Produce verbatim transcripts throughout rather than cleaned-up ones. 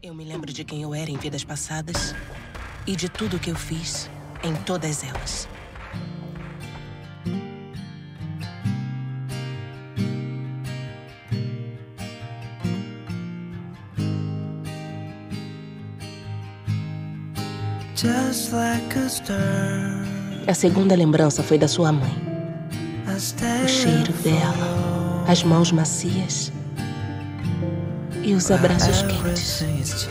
Eu me lembro de quem eu era em vidas passadas e de tudo que eu fiz em todas elas. Just like a star. A segunda lembrança foi da sua mãe. O cheiro dela, as mãos macias e os abraços quentes.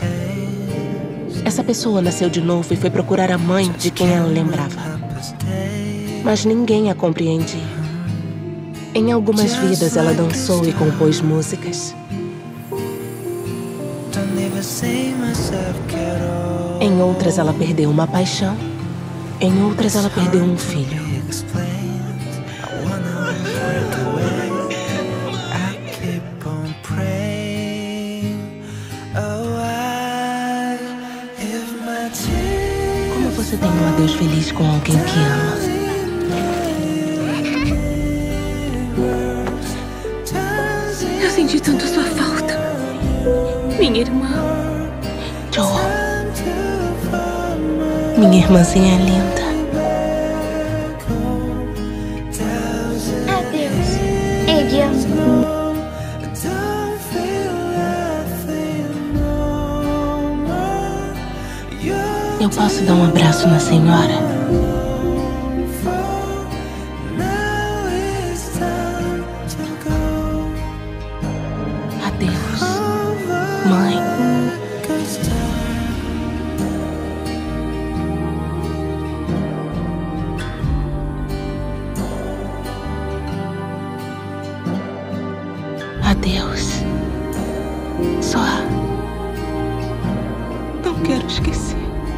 Essa pessoa nasceu de novo e foi procurar a mãe de quem ela lembrava. Mas ninguém a compreendia. Em algumas vidas ela dançou e compôs músicas. Em outras ela perdeu uma paixão. Em outras ela perdeu um filho. Como você tem um adeus feliz com alguém que ama? Eu senti tanto sua falta. Minha irmã. Joel. Minha irmãzinha linda. Adeus, Adrian. Eu posso dar um abraço na senhora? Adeus, mãe. Adeus. Só. Não quero esquecer.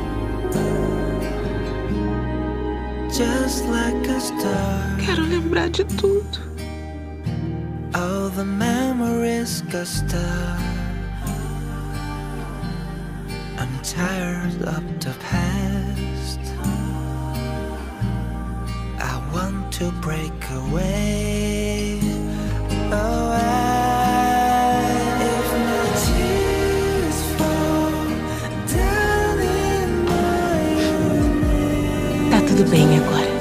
Just like a star. Quero lembrar de tudo. All the memories got stuck. I'm tired of the past. I want to break away. Oh, I, if my tears fall down in my Tá tudo bem agora.